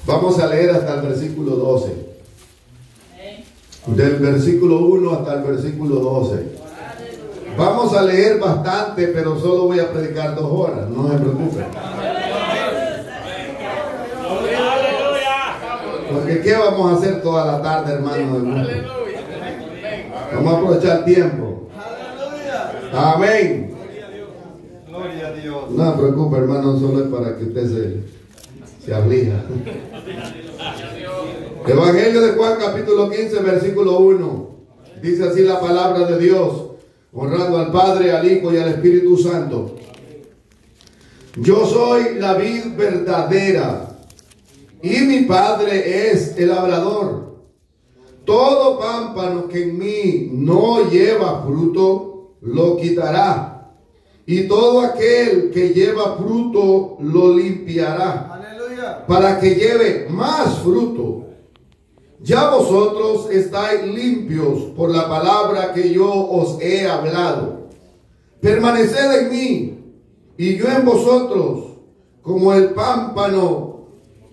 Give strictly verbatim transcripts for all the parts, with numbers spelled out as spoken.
Vamos a leer hasta el versículo doce. Del versículo uno hasta el versículo doce. Vamos a leer bastante, pero solo voy a predicar dos horas, no se preocupen. Porque ¿qué vamos a hacer toda la tarde, hermano? Vamos a aprovechar el tiempo. Amén. Gloria a Dios. No se preocupe, hermano, solo es para que usted se, se aflija. Evangelio de Juan, capítulo quince, versículo uno. Dice así la palabra de Dios, honrando al Padre, al Hijo y al Espíritu Santo. Yo soy la vid verdadera y mi Padre es el labrador. Todo pámpano que en mí no lleva fruto, lo quitará. Y todo aquel que lleva fruto, lo limpiará. Aleluya. Para que lleve más fruto. Ya vosotros estáis limpios por la palabra que yo os he hablado. Permaneced en mí y yo en vosotros, como el pámpano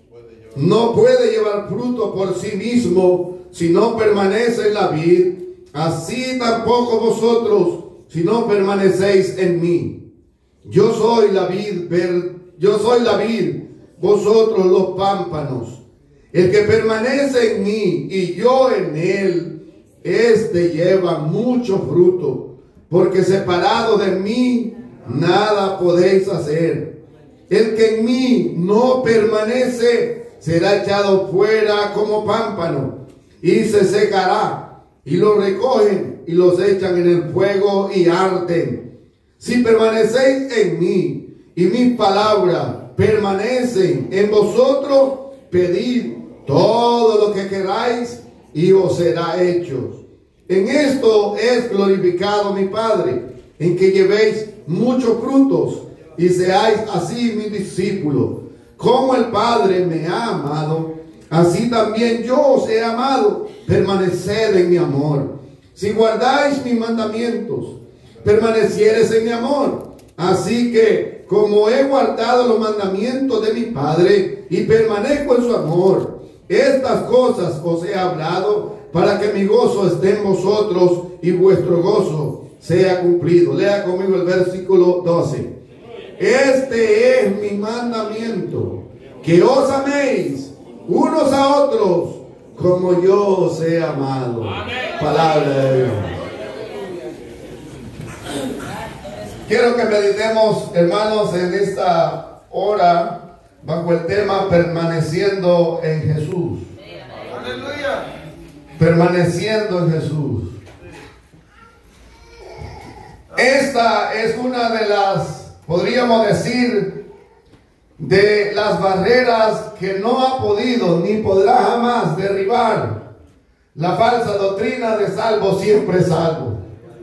no puede llevar fruto por sí mismo si no permanece en la vid, así tampoco vosotros si no permanecéis en mí. Yo soy la vid, ver, yo soy la vid, vosotros los pámpanos. El que permanece en mí y yo en él, éste lleva mucho fruto, porque separado de mí nada podéis hacer. El que en mí no permanece será echado fuera como pámpano y se secará, y lo recogen y los echan en el fuego y arden. Si permanecéis en mí y mis palabras permanecen en vosotros, pedid todo lo que queráis y os será hecho. En esto es glorificado mi Padre, en que llevéis muchos frutos y seáis así mis discípulos. Como el Padre me ha amado, así también yo os he amado. Permaneced en mi amor. Si guardáis mis mandamientos, permaneciereis en mi amor. Así que, como he guardado los mandamientos de mi Padre y permanezco en su amor, estas cosas os he hablado para que mi gozo esté en vosotros y vuestro gozo sea cumplido. Lea conmigo el versículo doce. Este es mi mandamiento, que os améis unos a otros como yo os he amado. Palabra de Dios. Quiero que meditemos, hermanos, en esta hora bajo el tema permaneciendo en Jesús. Aleluya. Permaneciendo en Jesús. Esta es una de las, podríamos decir, de las barreras que no ha podido ni podrá jamás derribar la falsa doctrina de salvo siempre salvo.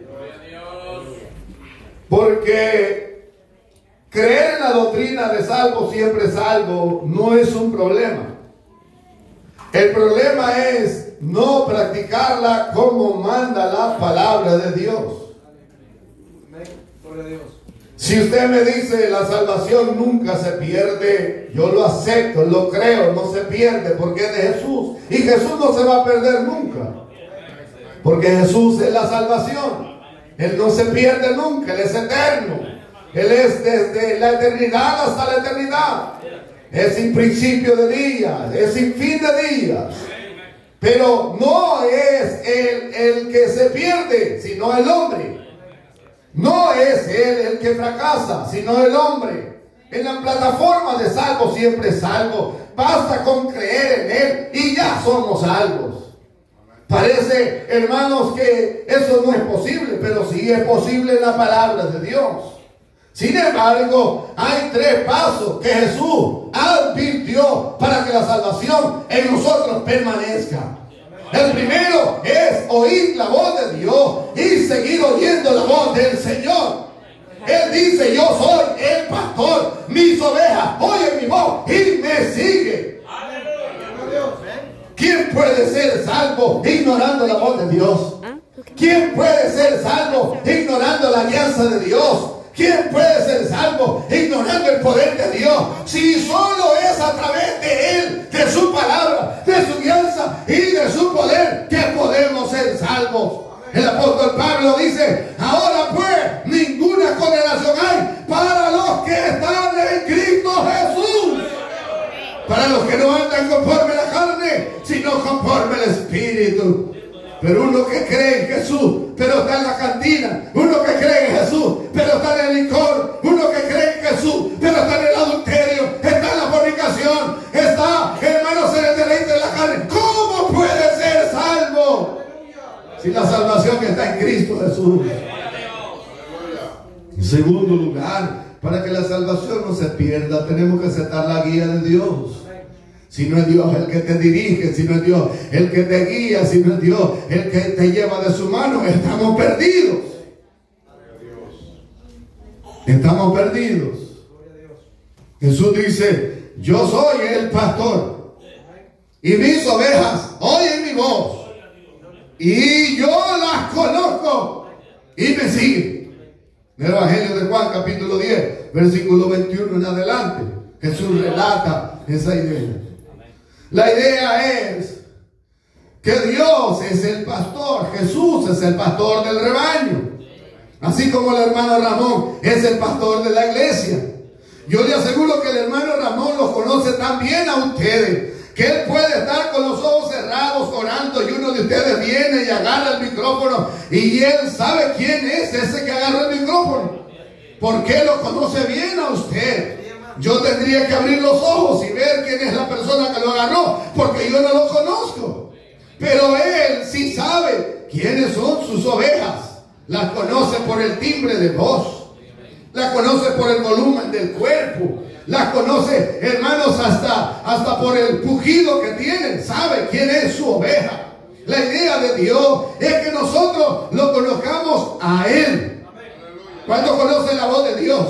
Porque creer en la doctrina de salvo siempre salvo no es un problema. El problema es no practicarla como manda la palabra de Dios. Si usted me dice la salvación nunca se pierde, yo lo acepto, lo creo, no se pierde porque es de Jesús. Y Jesús no se va a perder nunca. Porque Jesús es la salvación. Él no se pierde nunca, Él es eterno. Él es desde la eternidad hasta la eternidad. Es sin principio de días, es sin fin de días. Pero no es Él el que se pierde, sino el hombre. No es Él el que fracasa, sino el hombre. En la plataforma de salvo siempre es salvo. Basta con creer en Él y ya somos salvos. Parece, hermanos, que eso no es posible, pero sí es posible en la palabra de Dios. Sin embargo, hay tres pasos que Jesús advirtió para que la salvación en nosotros permanezca. El primero es oír la voz de Dios y seguir oyendo la voz del Señor. Él dice: yo soy el pastor, mis ovejas oyen mi voz y me siguen. ¿Quién puede ser salvo ignorando la voz de Dios? ¿Quién puede ser salvo ignorando la alianza de Dios? ¿Quién puede ser salvo ignorando el poder de Dios? Si solo es a través de Él, de su para los que no andan conforme a la carne, sino conforme al Espíritu. Pero uno que cree en Jesús, pero está en la cantina. Uno que cree en Jesús, pero está en el licor. Uno que cree en Jesús, pero está en el adulterio, está en la fornicación, está, hermanos, en el deleite de la carne. ¿Cómo puede ser salvo si la salvación está en Cristo Jesús? En segundo lugar, para que la salvación no se pierda, tenemos que aceptar la guía de Dios. Si no es Dios el que te dirige, si no es Dios el que te guía, si no es Dios el que te lleva de su mano, estamos perdidos. Estamos perdidos. Jesús dice: yo soy el pastor y mis ovejas oyen mi voz y yo las conozco y me siguen. En el Evangelio de Juan capítulo diez versículo veintiuno en adelante, Jesús relata esa idea. La idea es que Dios es el pastor, Jesús es el pastor del rebaño, así como el hermano Ramón es el pastor de la iglesia. Yo le aseguro que el hermano Ramón los conoce tan bien a ustedes que él puede estar con los ojos cerrados orando y uno de ustedes viene y agarra el micrófono y él sabe quién es ese que agarra el micrófono, porque lo conoce bien a usted. Yo tendría que abrir los ojos y ver quién es la persona que lo agarró, porque yo no lo conozco. Pero él sí sabe quiénes son sus ovejas. Las conoce por el timbre de voz, las conoce por el volumen del cuerpo, las conoce, hermanos, hasta, hasta por el pujido que tienen. Sabe quién es su oveja. La idea de Dios es que nosotros lo conozcamos a Él. ¿Cuántos conocen la voz de Dios?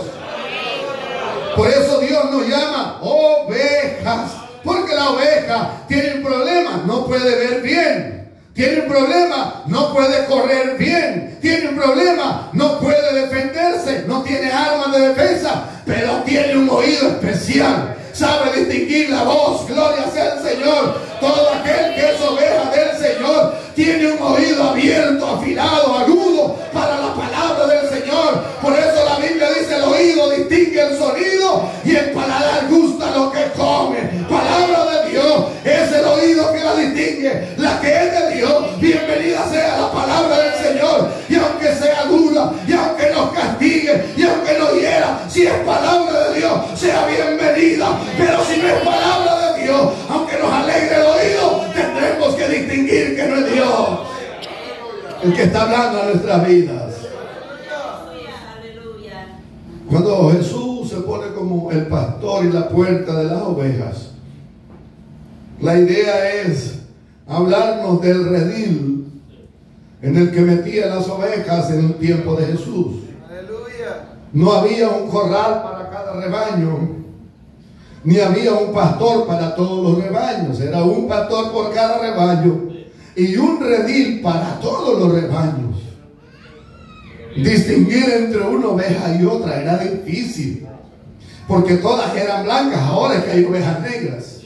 Por eso Dios nos llama ovejas, porque la oveja tiene un problema, no puede ver bien. Tiene un problema, no puede correr bien. Tiene un problema, no puede defenderse. No tiene armas de defensa, pero tiene un oído especial. Sabe distinguir la voz. Gloria sea el Señor. Todo aquel que es oveja del Señor tiene un oído abierto, afilado, agudo para la palabra del Señor. Por eso la Biblia dice: el oído distingue el sonido y el paladar gusta lo que come. Palabra de Dios es el oído que la distingue, la que es de Dios. Bienvenida sea la palabra del Señor, y aunque sea dura, y aunque nos castigue, y aunque nos hiera, si es palabra de Dios, sea bienvenida. Pero si no es palabra de Dios, aunque nos alegre el oído, tendremos que distinguir que no es Dios el que está hablando a nuestras vidas. Cuando Jesús se pone como el pastor y la puerta de las ovejas, la idea es hablarnos del redil en el que metía las ovejas en el tiempo de Jesús. No había un corral para cada rebaño, ni había un pastor para todos los rebaños. Era un pastor por cada rebaño y un redil para todos los rebaños. Distinguir entre una oveja y otra era difícil, porque todas eran blancas. Ahora es que hay ovejas negras.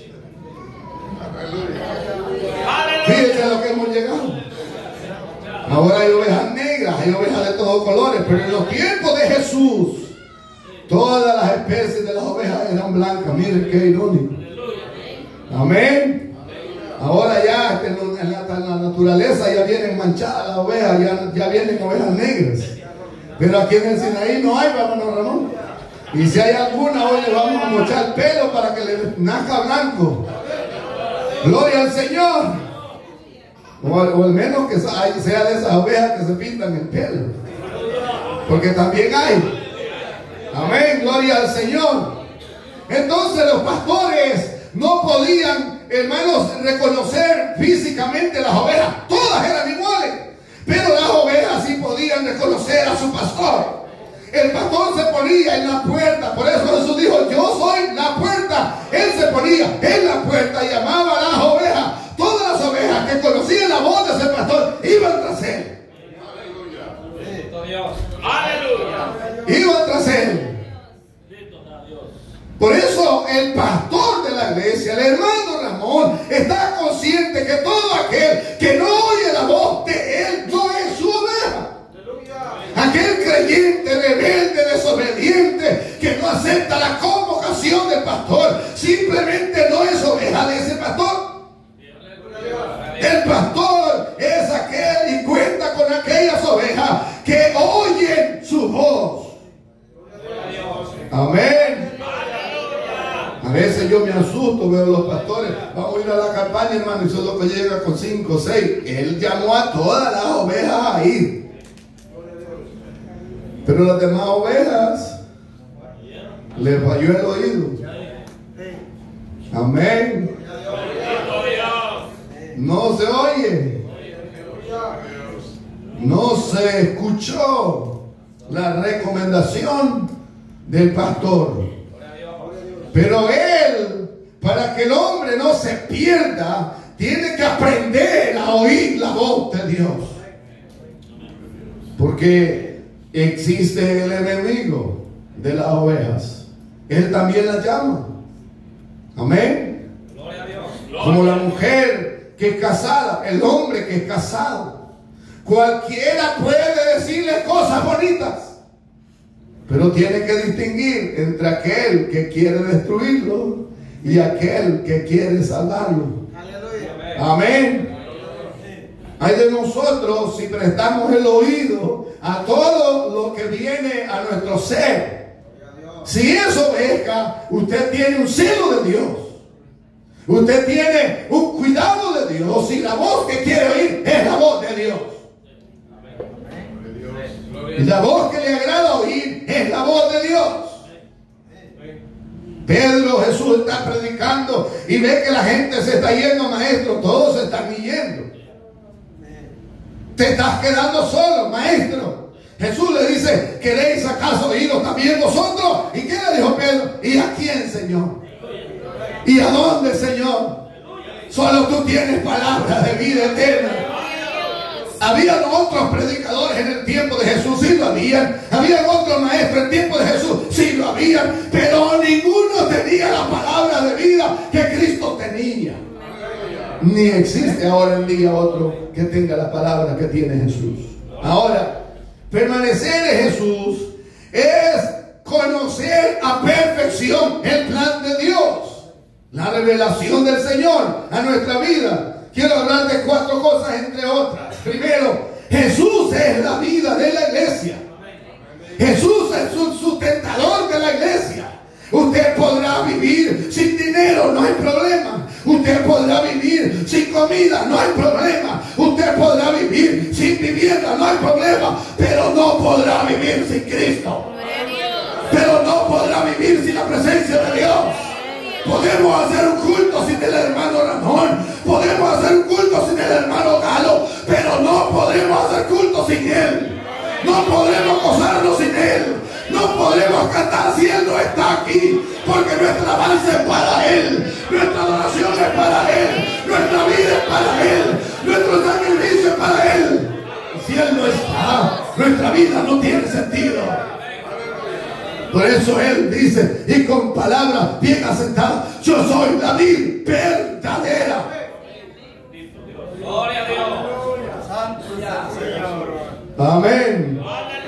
Fíjense a lo que hemos llegado. Ahora hay ovejas negras, hay ovejas de todos colores, pero en los tiempos de Jesús todas las especies de las ovejas eran blancas. Miren qué irónico. Amén. Ahora ya en la, en la naturaleza ya vienen manchadas las ovejas, ya, ya vienen ovejas negras. Pero aquí en el Sinaí no hay, vámonos, Ramón. Y si hay alguna, hoy le vamos a mochar el pelo para que le nazca blanco. Gloria al Señor. O, o al menos que sea de esas ovejas que se pintan el pelo, porque también hay. Amén, gloria al Señor. Entonces los pastores no podían, hermanos, reconocer físicamente las ovejas. Todas eran iguales, pero las ovejas sí podían reconocer a su pastor. El pastor se ponía en la puerta. Por eso Jesús dijo: yo soy la puerta. Él se ponía en la puerta y llamaba a las ovejas. Todas las ovejas que conocían la voz de ese pastor iban tras él. Aleluya. Iban tras él. Por eso el pastor de la iglesia, el hermano Ramón, está consciente que todo aquel que no oye la voz de él no es su oveja. Aquel creyente rebelde, desobediente, que no acepta la convocación del pastor, simplemente no es oveja de ese pastor. El pastor es aquel y cuenta con aquellas ovejas que oyen su voz. Amén. A veces yo me asusto, veo los pastores, vamos a ir a la campaña, hermano, y solo que llega con cinco o seis. Él llamó a todas las ovejas a ir. Pero las demás ovejas le falló el oído. Amén. No se oye. No se escuchó la recomendación del pastor. Pero él, para que el hombre no se pierda, tiene que aprender a oír la voz de Dios. Porque existe el enemigo de las ovejas. Él también las llama. Amén. Como la mujer que es casada, el hombre que es casado. Cualquiera puede decirle cosas bonitas, pero tiene que distinguir entre aquel que quiere destruirlo y aquel que quiere salvarlo. Amén. Hay de nosotros si prestamos el oído a todo lo que viene a nuestro ser. Si es oveja, usted tiene un celo de Dios. Usted tiene un cuidado de Dios y la voz que quiere oír es la voz de Dios. Y la voz que le agrada oír es la voz de Dios. Pedro, Jesús está predicando y ve que la gente se está yendo, maestro. Todos se están yendo. Te estás quedando solo, maestro. Jesús le dice, ¿queréis acaso iros también vosotros? ¿Y qué le dijo Pedro? ¿Y a quién, Señor? ¿Y a dónde, Señor? Solo tú tienes palabras de vida eterna. Habían otros predicadores en el tiempo de Jesús, sí lo habían. Habían otros maestros en el tiempo de Jesús, sí lo habían. Pero ninguno tenía la palabra de vida que Cristo tenía. Ni existe ahora en día otro que tenga la palabra que tiene Jesús. Ahora, permanecer en Jesús es conocer a perfección el plan de Dios, la revelación del Señor a nuestra vida. Quiero hablar de cuatro cosas, entre otras. Primero, Jesús es la vida de la iglesia. Jesús es el sustentador de la iglesia. Usted podrá vivir sin dinero, no hay problema. Usted podrá vivir sin comida, no hay problema. Usted podrá vivir sin vivienda, no hay problema. Pero no podrá vivir sin Cristo. Pero no podrá vivir sin la presencia de Dios. Podemos hacer un culto sin el hermano Ramón. Podemos hacer un culto sin el hermano Galo. Pero no podremos hacer culto sin Él. No podremos gozarnos sin Él. No podemos cantar si Él no está aquí. Porque nuestra alabanza es para Él. Nuestra adoración es para Él. Nuestra vida es para Él. Nuestro sacrificio es para Él. Si Él no está, nuestra vida no tiene sentido. Por eso Él dice, y con palabras bien asentadas, yo soy la vid verdadera. Gloria a Dios. Santo Señor. Amén.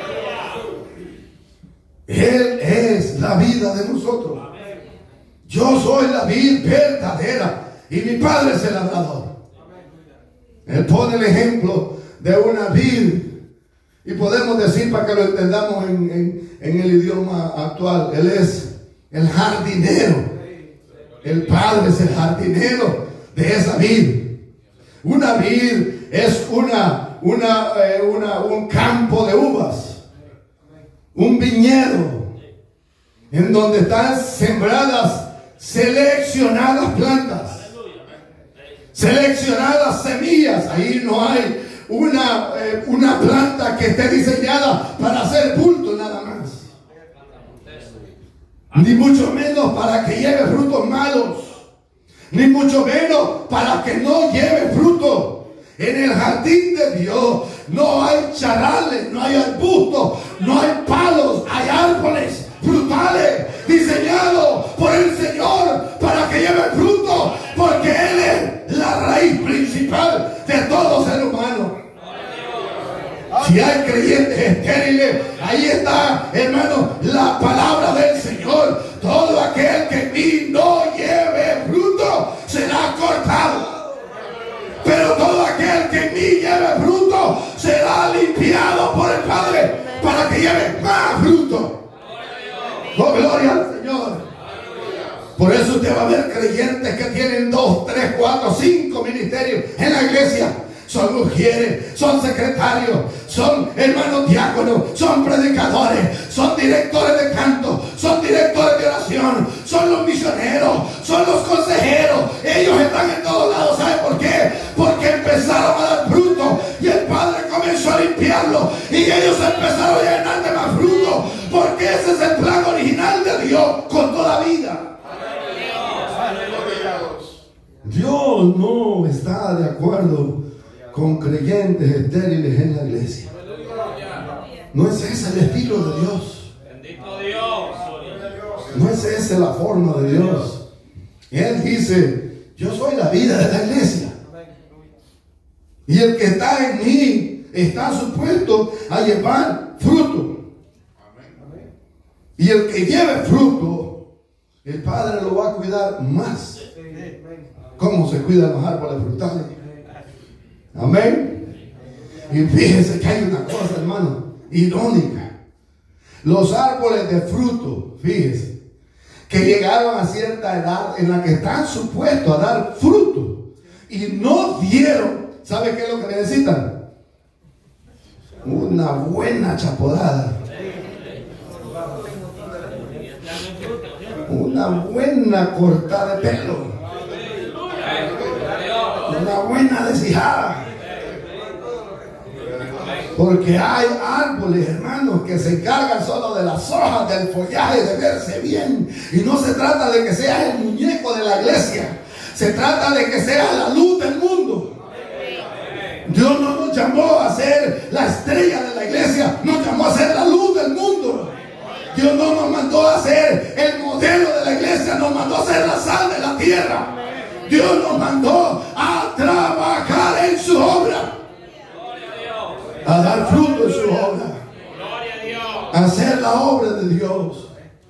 Él es la vida de nosotros. Yo soy la vid verdadera y mi Padre es el labrador. Él pone el ejemplo de una vid. Y podemos decir, para que lo entendamos en, en, en el idioma actual, Él es el jardinero. El Padre es el jardinero de esa vid. Una vid es una, una, eh, una, un campo de uvas, un viñedo, en donde están sembradas seleccionadas plantas, seleccionadas semillas. Ahí no hay Una, eh, una planta que esté diseñada para hacer bulto nada más, ni mucho menos para que lleve frutos malos, ni mucho menos para que no lleve fruto. En el jardín de Dios no hay charales, no hay arbustos, no hay palos, hay árboles frutales diseñados por el Señor para que lleven fruto, porque Él es la raíz principal de todo ser humano. Si hay creyentes estériles, ahí está, hermano, la palabra del Señor. Todo aquel que en mí no lleve fruto será lleve más fruto. Oh, gloria al Señor. Por eso usted va a ver creyentes que tienen dos, tres, cuatro, cinco ministerios en la iglesia. Son mujeres, son secretarios, son hermanos diáconos, son predicadores, son directores de canto, son directores de oración, son los misioneros, son los consejeros. Ellos están en todos lados. ¿Sabe por qué? Porque empezaron a dar fruto y el Padre comenzó a limpiarlo y ellos empezaron a llenar de más fruto, porque ese es el plan original de Dios con toda vida. Dios no está de acuerdo con creyentes estériles en la iglesia. No es ese el estilo de Dios. No es esa la forma de Dios. Él dice: yo soy la vida de la iglesia, y el que está en mí está supuesto a llevar fruto. Y el que lleve fruto, el Padre lo va a cuidar más. ¿Cómo se cuidan los árboles frutales? Amén. Y fíjense que hay una cosa, hermano, irónica. Los árboles de fruto, fíjense, que llegaron a cierta edad en la que están supuestos a dar fruto y no dieron, ¿sabe qué es lo que necesitan? Una buena chapodada, una buena cortada de pelo, una buena deshijada. Porque hay árboles, hermanos, que se encargan solo de las hojas, del follaje, de verse bien. Y no se trata de que seas el muñeco de la iglesia. Se trata de que seas la luz del mundo. Dios no nos llamó a ser la estrella de la iglesia, nos llamó a ser la luz del mundo. Dios no nos mandó a ser el modelo de la iglesia, nos mandó a ser la sal de la tierra. Dios nos mandó a trabajar en su obra, a dar fruto en su obra, a hacer la obra de Dios.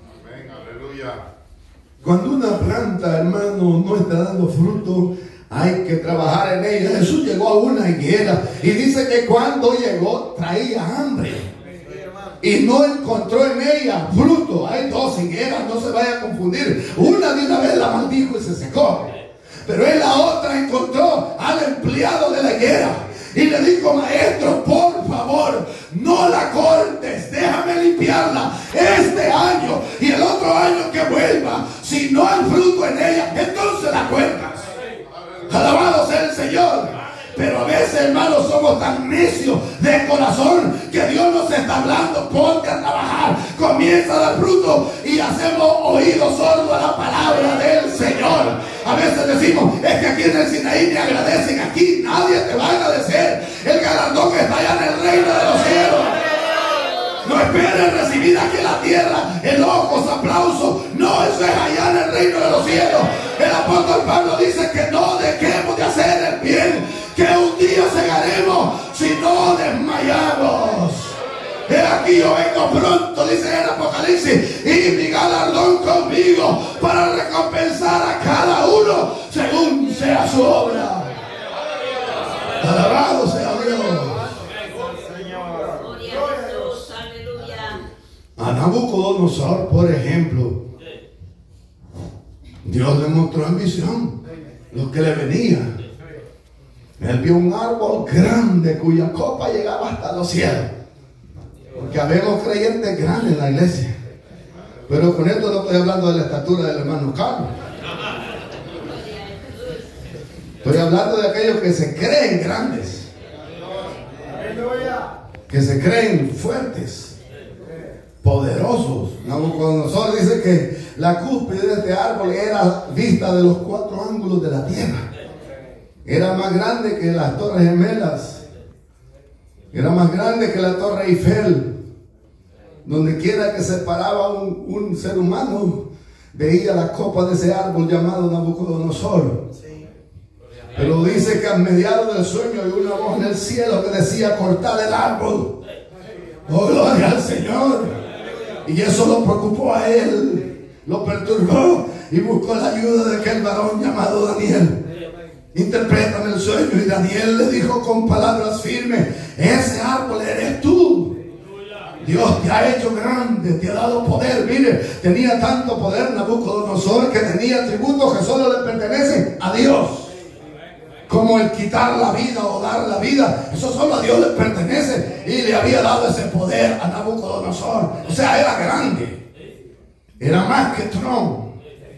Cuando una planta, hermano, no está dando fruto, hay que trabajar en ella. Jesús llegó a una higuera y dice que cuando llegó traía hambre y no encontró en ella fruto. Hay dos higueras, no se vaya a confundir. Una de una vez la maldijo y se secó, pero en la otra encontró al empleado de la higuera y le dijo: maestro, por favor, no la cortes, déjame limpiarla este año y el otro año que vuelva. Si no hay fruto en ella, entonces la cuelgas. Alabado sea el Señor. Pero a veces, hermanos, somos tan necios de corazón que Dios nos está hablando: ponte a trabajar, comienza a dar fruto, y hacemos oídos sordos a la palabra del Señor. A veces decimos: es que aquí en el Sinaí me agradecen. Aquí nadie te va a agradecer. El galardón está allá en el reino de los cielos. No esperes recibir aquí en la tierra elogios, aplausos. No, eso es allá en el reino de los cielos. El apóstol Pablo dice que no dejemos de hacer el bien, que un día cegaremos si no desmayamos. He aquí yo vengo pronto, dice el Apocalipsis, y mi galardón conmigo para recompensar a cada uno según sea su obra. Alabado sea Dios. A Nabucodonosor, por ejemplo, Dios le mostró en visión lo que le venía. Él vio un árbol grande cuya copa llegaba hasta los cielos. Porque habemos creyentes grandes en la iglesia. Pero con esto no estoy hablando de la estatura del hermano Carlos. Estoy hablando de aquellos que se creen grandes, que se creen fuertes, poderosos. Nabucodonosor dice que la cúspide de este árbol era vista de los cuatro ángulos de la tierra. Era más grande que las Torres Gemelas. Era más grande que la Torre Eiffel. Donde quiera que se paraba un, un ser humano, veía la copa de ese árbol llamado Nabucodonosor. Pero dice que al mediado del sueño hay una voz en el cielo que decía: cortad el árbol. Oh, gloria al Señor. Y eso lo preocupó a él, lo perturbó, y buscó la ayuda de aquel varón llamado Daniel. Interprétame el sueño. Y Daniel le dijo con palabras firmes: ese árbol eres tú. Dios te ha hecho grande, te ha dado poder. Mire, tenía tanto poder Nabucodonosor que tenía atributos que solo le pertenecen a Dios. Como el quitar la vida o dar la vida, eso solo a Dios le pertenece. Y le había dado ese poder a Nabucodonosor. O sea, era grande. Era más que Trump.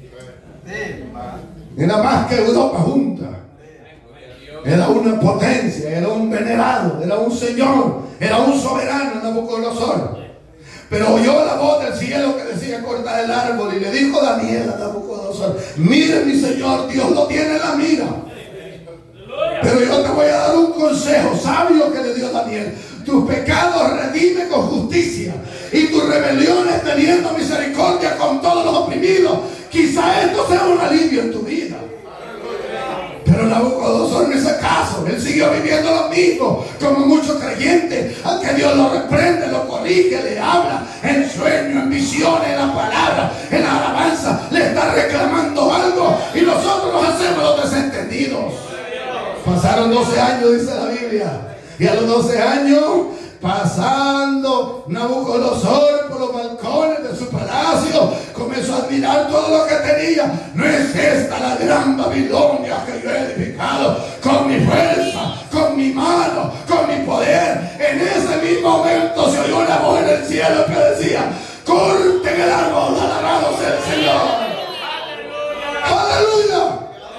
Era más que Europa junta. Era una potencia, era un venerado, era un señor, era un soberano Nabucodonosor. Pero oyó la voz del cielo que decía cortar el árbol y le dijo Daniel a Nabucodonosor: mire, mi señor, Dios lo tiene en la mira. Pero yo te voy a dar un consejo sabio que le dio Daniel. Tus pecados redime con justicia y tus rebeliones teniendo misericordia con todos los oprimidos. Quizá esto sea un alivio en tu vida. Pero Nabucodonosor no hizo caso. Él siguió viviendo lo mismo, como muchos creyentes, aunque Dios lo reprende, lo corrige, le habla en sueños, en visiones, en la palabra, en la alabanza, le está reclamando algo y nosotros nos hacemos los desentendidos. Pasaron doce años, dice la Biblia, y a los doce años, pasando Nabucodonosor por los balcones de su palacio, comenzó a admirar todo lo que tenía. No es esta la gran Babilonia que yo he edificado con mi fuerza, con mi mano, con mi poder. En ese mismo momento se oyó una voz en el cielo que decía: corten el árbol, alabado sea el Señor. ¡Aleluya!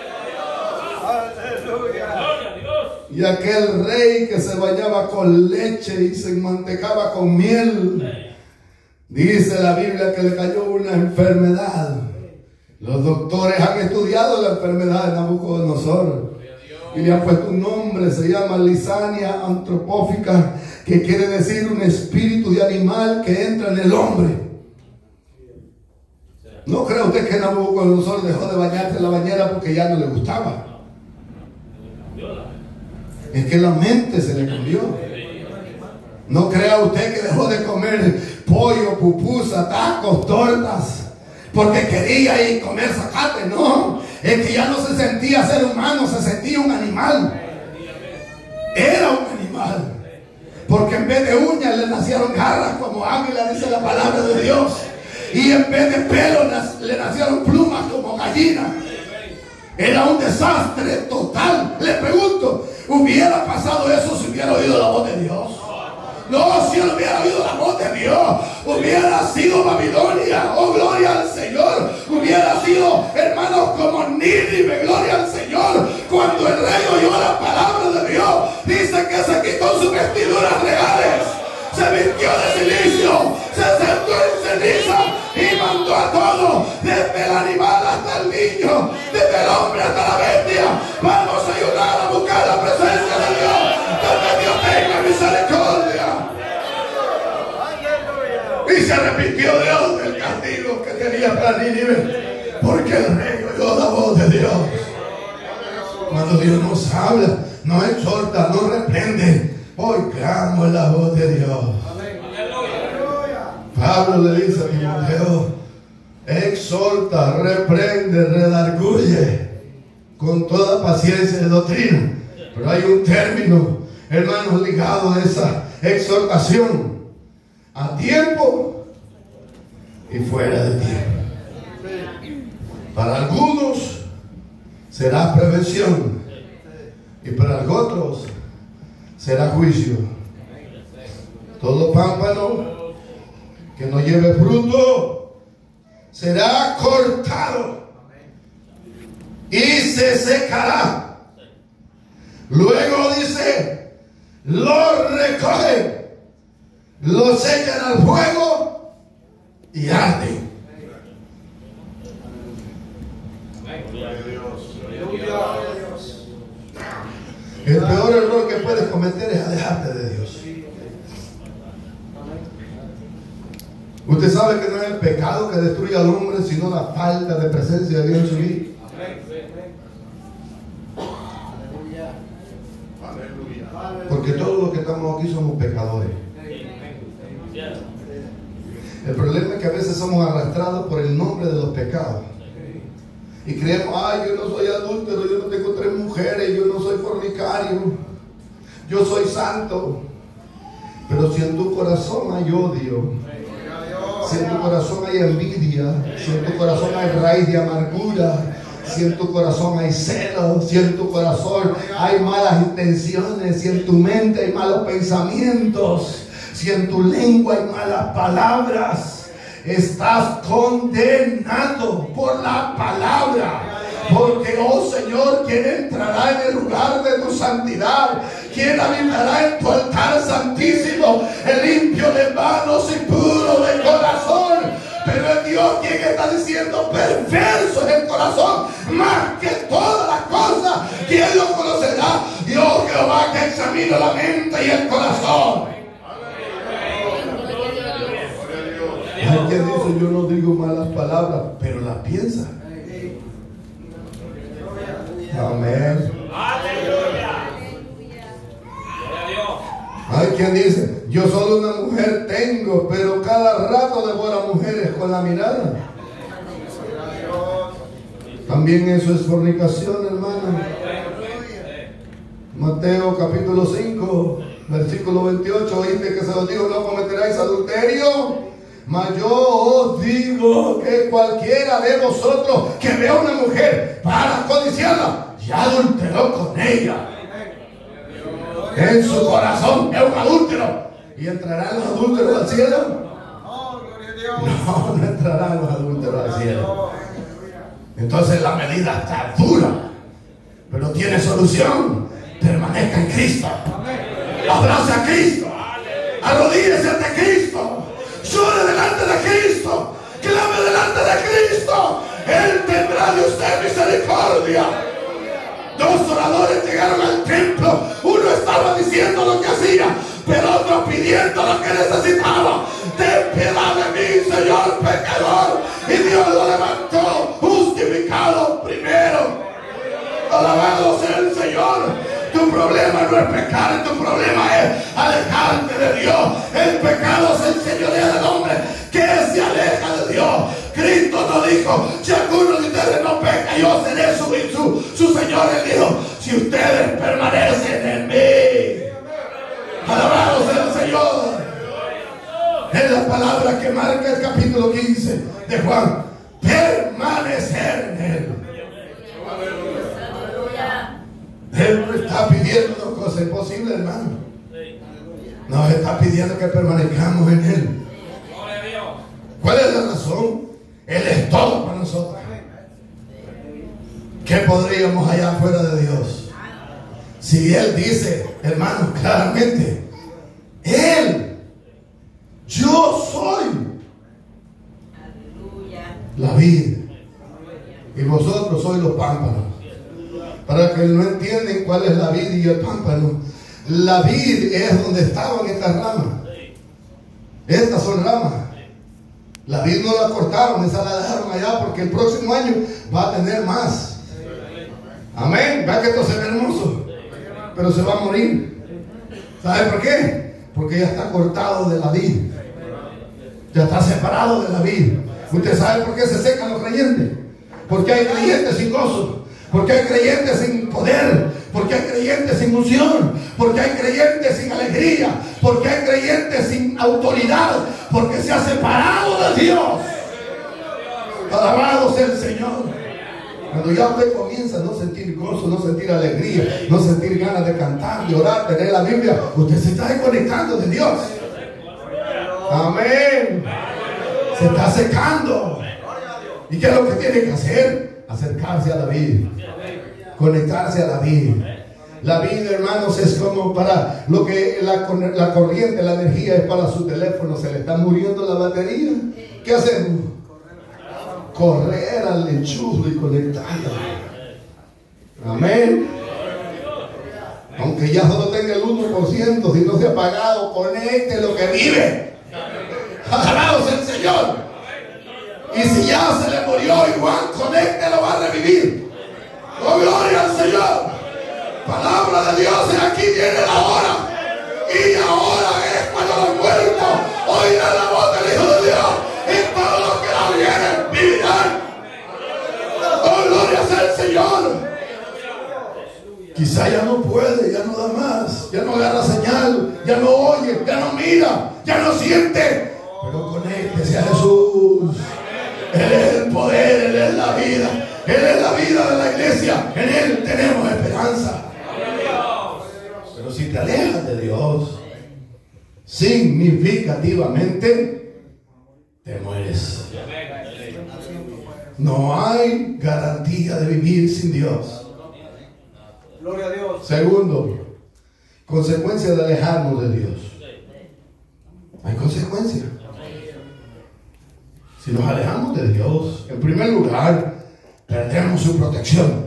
Y aquel rey que se bañaba con leche y se mantecaba con miel, dice la Biblia que le cayó una enfermedad. Los doctores han estudiado la enfermedad de Nabucodonosor y le han puesto un nombre, se llama lisania antropófica, que quiere decir un espíritu de animal que entra en el hombre. ¿No cree usted que Nabucodonosor dejó de bañarse en la bañera porque ya no le gustaba? Es que la mente se le cambió. No crea usted que dejó de comer pollo, pupusa, tacos, tortas porque quería ir a comer zacate. No, es que ya no se sentía ser humano, se sentía un animal. Era un animal, porque en vez de uñas le nacieron garras como águila, dice la palabra de Dios, y en vez de pelo le nacieron plumas como gallina. Era un desastre total. Le pregunto, ¿hubiera pasado eso si hubiera oído la voz de Dios? No, si él hubiera oído la voz de Dios, hubiera sido Babilonia, oh gloria al Señor. Hubiera sido, hermanos, como Nínive, gloria al Señor. Cuando el rey oyó la palabra de Dios, dice que se quitó sus vestiduras reales, se vistió de silicio, se sentó en ceniza y mandó a todos, desde el animal hasta el niño, desde el hombre hasta la bestia: vamos a ayudar a buscar la presencia de Dios, donde Dios tenga misericordia. Y se arrepintió Dios del castigo que tenía para Nínive, porque el rey oyó la voz de Dios. Cuando Dios nos habla, nos exhorta, nos reprende, hoy clamo en la voz de Dios. Pablo le dice a Timoteo: exhorta, reprende, redarguye con toda paciencia de doctrina. Pero hay un término, hermanos, ligado a esa exhortación: a tiempo y fuera de tiempo. Para algunos será prevención y para otros será juicio. Todo pámpano que no lleve fruto será cortado y se secará. Luego dice: lo recogen, los echan al fuego y arden. El peor error que puedes cometer es alejarte de Dios. Usted sabe que no es el pecado que destruye al hombre, sino la falta de presencia de Dios en su vida. Porque todos los que estamos aquí somos pecadores. El problema es que a veces somos arrastrados por el nombre de los pecados y creemos: ay, yo no soy adúltero, yo no tengo tres mujeres, yo no soy fornicario, yo soy santo. Pero si en tu corazón hay odio, si en tu corazón hay envidia, si en tu corazón hay raíz de amargura, si en tu corazón hay celos, si en tu corazón hay malas intenciones, si en tu mente hay malos pensamientos, si en tu lengua hay malas palabras, estás condenado por la palabra. Porque, oh Señor, ¿quién entrará en el lugar de tu santidad? ¿Quién habitará en tu altar santísimo? El limpio de manos y puro de corazón. Pero es Dios quien está diciendo: perverso es el corazón, más que todas las cosas. ¿Quién lo conocerá? Dios Jehová, que examina la mente y el corazón. Hay quien dice: yo no digo malas palabras, pero las piensa. Amén. Hay quien dice: yo solo una mujer tengo, pero cada rato devora mujeres con la mirada. También eso es fornicación, hermano. Mateo capítulo cinco, versículo veintiocho. Oíste que se os dijo: no cometeráis adulterio. Mas yo os digo que cualquiera de vosotros que vea una mujer para codiciarla, ya adulteró con ella. En su corazón es un adúltero. ¿Y entrarán los adúlteros al cielo? No, no entrarán los adúlteros al cielo. Entonces la medida está dura, pero tiene solución. Permanezca en Cristo. Abrace a Cristo. Arrodíllese ante Cristo. Llore delante de Cristo. Clame delante de Cristo. Él tendrá de usted misericordia. Dos oradores llegaron al templo. Uno estaba diciendo lo que hacía, pero otro pidiendo lo que necesitaba. Ten piedad de mí, Señor pecador. Y Dios lo levantó justificado primero. Alabado sea el Señor. Tu problema no es pecar, tu problema es alejarte de Dios. El pecado se enseñorea del hombre que se aleja de Dios. Cristo nos dijo: si alguno de ustedes no peca, yo seré su, su, su Señor. Él dijo: si ustedes permanecen en mí. Alabado sea el Señor. Es la palabra que marca el capítulo quince de Juan: permanecer en él. Él nos está pidiendo dos cosas imposibles, hermano. Nos está pidiendo que permanezcamos en él. ¿Cuál es la razón? Él es todo para nosotros. ¿Qué podríamos hallar fuera de Dios? Si Él dice, hermanos, claramente: Él, yo soy la vid, y vosotros sois los pámpanos. Para que no entienden cuál es la vid y el pámpano, la vid es donde estaban estas ramas. Estas son ramas. La vid no la cortaron, esa la dejaron allá porque el próximo año va a tener más. Amén. Vea que esto se ve hermoso, pero se va a morir. ¿Sabe por qué? Porque ya está cortado de la vid. Ya está separado de la vid. ¿Usted sabe por qué se secan los creyentes? Porque hay creyentes sin gozo. Porque hay creyentes sin poder, porque hay creyentes sin unción, porque hay creyentes sin alegría, porque hay creyentes sin autoridad, porque se ha separado de Dios. Alabado sea el Señor. Cuando ya usted comienza a no sentir gozo, no sentir alegría, no sentir ganas de cantar, de orar, de leer la Biblia, usted se está desconectando de Dios. Amén. Se está secando. ¿Y qué es lo que tiene que hacer? Acercarse a la vida, conectarse a la vida. La vida, hermanos, es como para lo que la, la corriente, la energía es para su teléfono. Se le está muriendo la batería. ¿Qué hacemos? Correr al enchufe y conectarla. Amén. Aunque ya solo tenga el uno por ciento, si no se ha apagado, conecte lo que vive. Alabado sea el Señor. Y si ya se le murió, igual conecte, lo va a revivir. ¡Oh, gloria al Señor! Palabra de Dios, y aquí viene la hora. Y ahora es cuando los muertos oirán la voz del Hijo de Dios. Y todos los que la vienen vivirán. ¡Oh, gloria sea el Señor! Quizá ya no puede, ya no da más, ya no agarra señal, ya no oye, ya no mira, ya no siente. Pero conéctese a Jesús. Él es el poder, Él es la vida, Él es la vida de la iglesia. En Él tenemos esperanza. Pero si te alejas de Dios, significativamente te mueres. No hay garantía de vivir sin Dios. Gloria a Dios. Segundo, consecuencia de alejarnos de Dios. Hay consecuencias. Si nos alejamos de Dios, en primer lugar, perdemos su protección.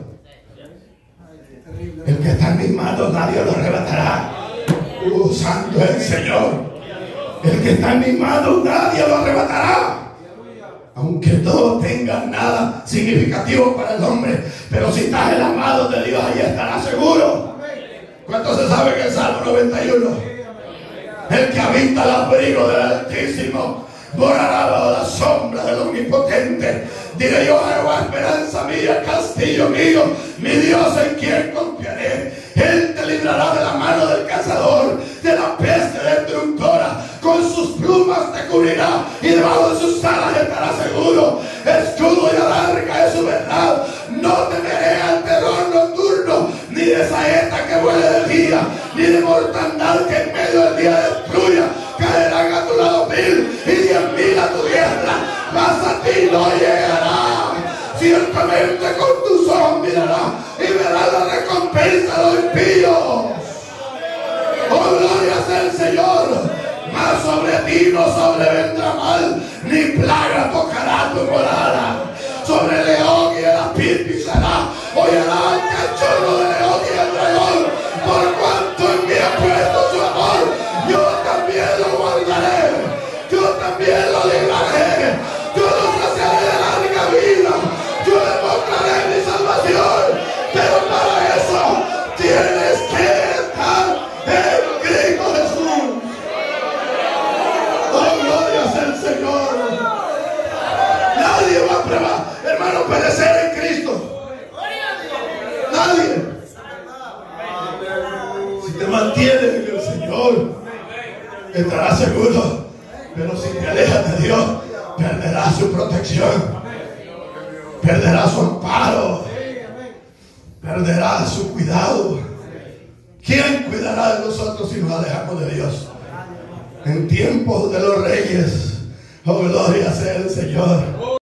El que está en mis manos nadie lo arrebatará. ¡Oh, santo es el Señor! El que está en mis manos nadie lo arrebatará. Aunque no tengas nada significativo para el hombre, pero si estás en las manos de Dios, ahí estarás seguro. ¿Cuánto se sabe que el Salmo noventa y uno? El que habita el abrigo del Altísimo morará bajo la sombra del Omnipotente. Diré yo: Jehová, esperanza mía, castillo mío, mi Dios en quien confiaré. Él te librará de la mano del cazador, de la peste destructora. Con sus plumas te cubrirá y debajo de sus alas estarás seguro. Escudo y alarga es su verdad. No temeré al terror nocturno, ni de saeta que vuele de día, ni de mortandad que en medio del día destruya. Caerán a tu lado mil y diez mil a tu diestra, mas a ti no llegará. Ciertamente con tus ojos mirarás y verás la recompensa de los impíos. Oh, gloria sea el Señor. Mas sobre ti no sobrevendrá mal, ni plaga tocará tu morada. Sobre el león y el aspid pisará, hollará el cachorro del león y el dragón. Por cuanto en mí ha puesto su amor, yo también lo guardaré, yo también lo libraré, yo lo saciaré de larga vida, yo le mostraré mi salvación. Pero para eso tienes que estar en Cristo Jesús. Oh, gloria sea el Señor. Nadie va a probar, hermano, perecer en Cristo. Nadie. Si te mantienes en el Señor, estarás seguro. Pero si te alejas de Dios, perderás su protección, perderás su amparo, perderás su cuidado. ¿Quién cuidará de nosotros si nos alejamos de Dios? En tiempos de los reyes, oh, gloria sea el Señor.